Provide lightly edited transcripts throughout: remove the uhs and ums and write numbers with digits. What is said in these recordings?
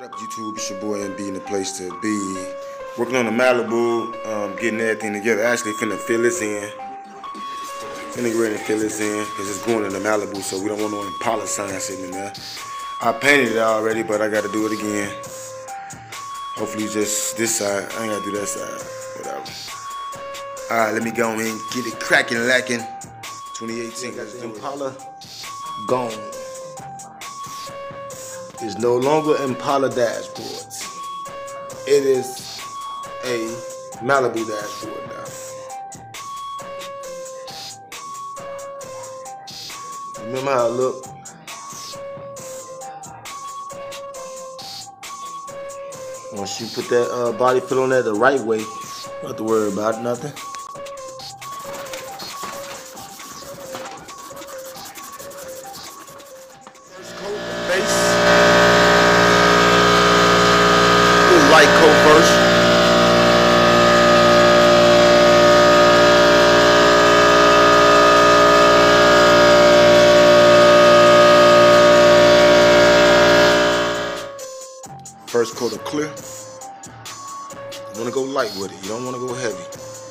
What up, YouTube? It's your boy MB in the place to be. Working on the Malibu, getting everything together. Actually, finna fill this in. Finna get ready to fill this in because it's going in the Malibu, so we don't want no Impala sign sitting in there. I painted it already, but I got to do it again. Hopefully, just this side. I ain't got to do that side. Whatever. All right, let me go in and get it cracking, lacking. 2018. Got the Impala gone. It's no longer Impala dashboards. It is a Malibu dashboard now. Remember how it looked? Once you put that body fill on there the right way, you don't have to worry about nothing. First coat, base. Light coat first. First coat of clear. You want to go light with it. You don't want to go heavy.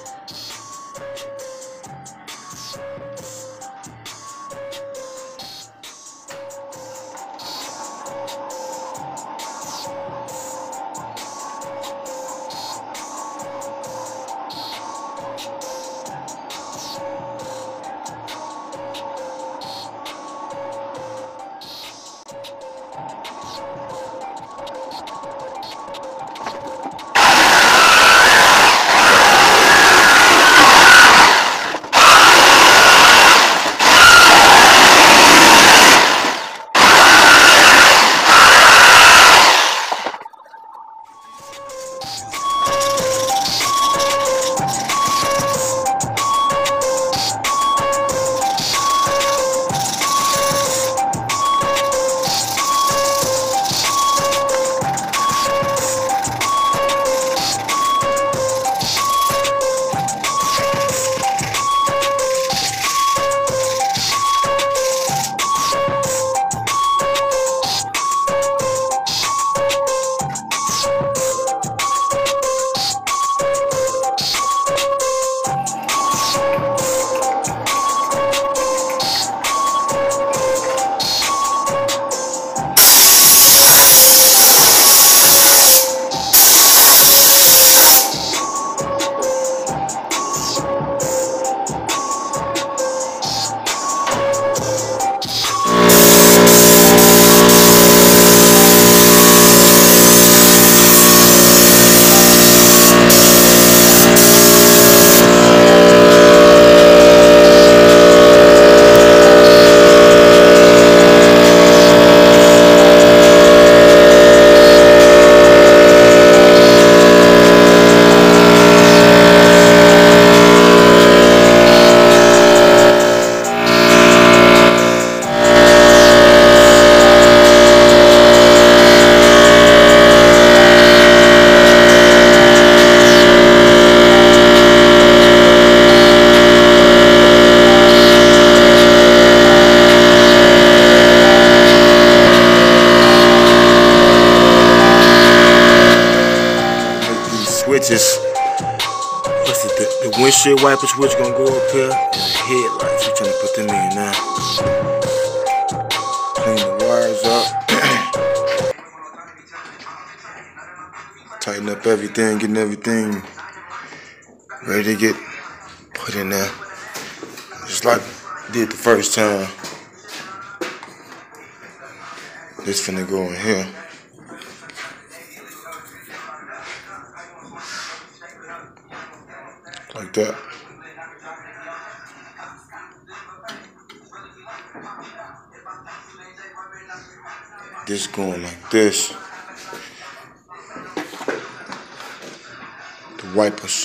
Switches. What's it? The windshield wiper switch gonna go up here, and the headlights. We're trying to put them in now. Clean the wires up. Tighten up everything, getting everything ready to get put in there. Just like I did the first time. This finna go in here. Like that. This going like this. The wipers.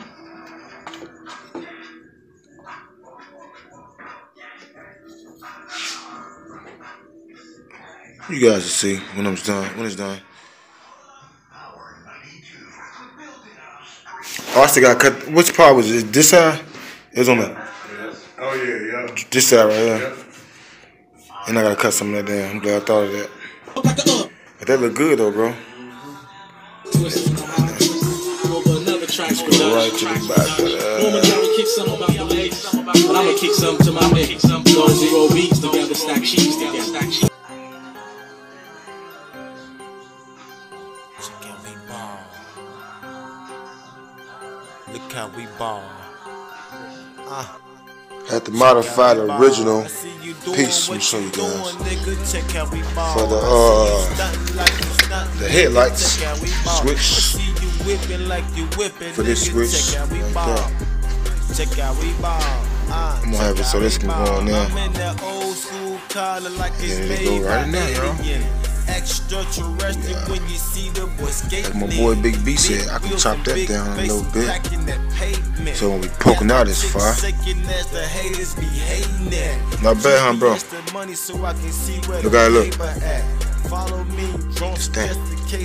You guys will see when I'm done. When it's done. Oh, I still got to cut. Which part was it? This side? It was on that. Yeah. Oh, yeah. This side right here. And I got to cut some of that down. I'm glad I thought of that. But that look good though, bro. Let's go right to the back of but I'ma kick some to my niggas. Go 0 beats together, stack cheese together. Look how we ball. Had to modify the original piece. We'll show you guys for the headlights switch. For this switch, like that. I'm gonna have it so this can go on there. And it go right in there, y'all. Like my boy Big B said, I can chop that down a little bit. So when we poking out this far. Not bad, huh, bro? Look how it look. Stand.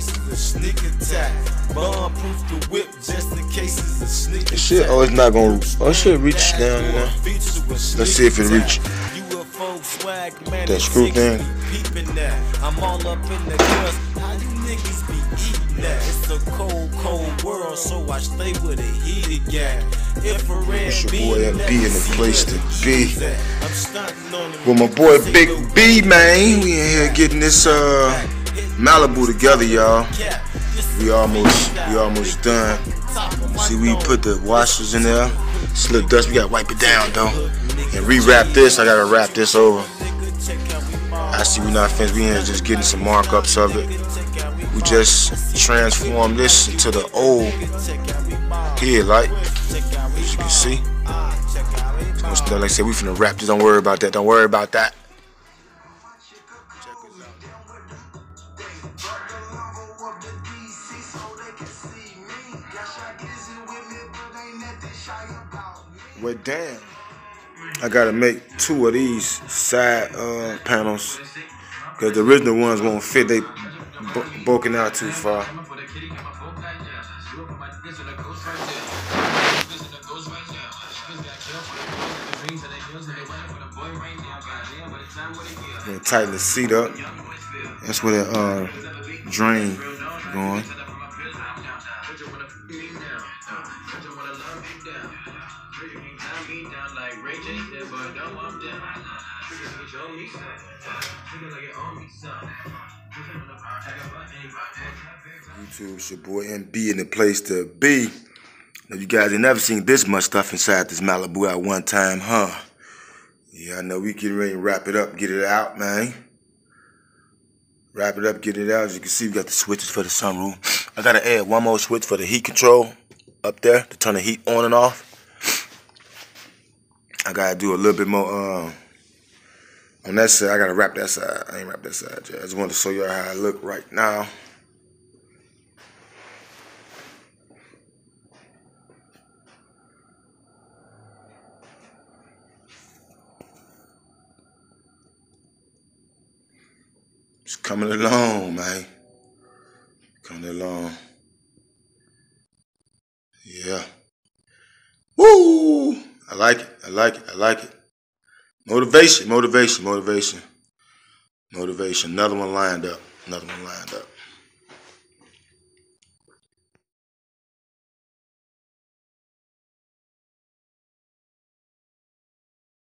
This shit, oh, it's not gonna. Oh, it should reach down in there. Let's see if it reach. That screw thing. I'm all up in the dust. How you niggas be eating that? It's a cold, cold world, so I stay with a heated gas. It's your boy MD in the place to be. With my boy Big B, man. We in here getting this Malibu together, y'all. We almost done. See, we put the washers in there. Slip dust, we gotta wipe it down though. And re-wrap this, I gotta wrap this over. I see we not finished, we in here just getting some markups of it. We just transformed this into the old headlight, as you can see. So like I said, we finna wrap this, don't worry about that, don't worry about that. Well, damn. I gotta make 2 of these side panels because the original ones won't fit. They bulking out too far. Gonna tighten the seat up. That's where the drain going. YouTube, it's your boy MB in the place to be. Now, you guys ain't never seen this much stuff inside this Malibu at one time, huh? Yeah, I know we getting ready to wrap it up, get it out, man. Wrap it up, get it out. As you can see, we got the switches for the sunroof. I gotta add one more switch for the heat control up there to turn the heat on and off. I gotta do a little bit more on that side. I gotta wrap that side. I ain't wrap that side yet. I just wanted to show y'all how I look right now. It's coming along, man. Coming along. Yeah. Woo! I like it. I like it. I like it. Motivation, motivation, motivation. Motivation. Another one lined up. Another one lined up.